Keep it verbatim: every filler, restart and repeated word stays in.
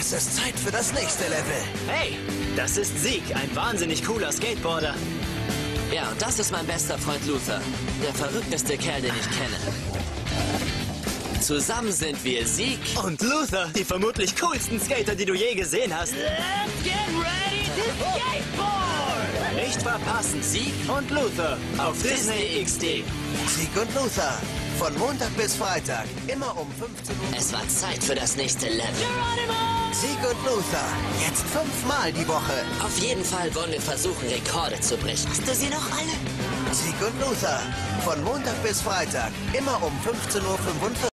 Es ist Zeit für das nächste Level. Hey, das ist Sieg, ein wahnsinnig cooler Skateboarder. Ja, und das ist mein bester Freund Luther. Der verrückteste Kerl, den ich kenne. Zusammen sind wir Sieg Und Luther, die vermutlich coolsten Skater, die du je gesehen hast. Let's get ready to skateboard! Nicht verpassen, Sieg und Luther auf Disney X D. Sieg und Luther. Von Montag bis Freitag. Immer um fünfzehn Uhr. Es war Zeit für das nächste Level. Geronimo! Sieg und Luther. Jetzt fünfmal die Woche. Auf jeden Fall wollen wir versuchen, Rekorde zu brechen. Hast du sie noch alle? Sieg und Luther. Von Montag bis Freitag. Immer um fünfzehn Uhr fünfundvierzig.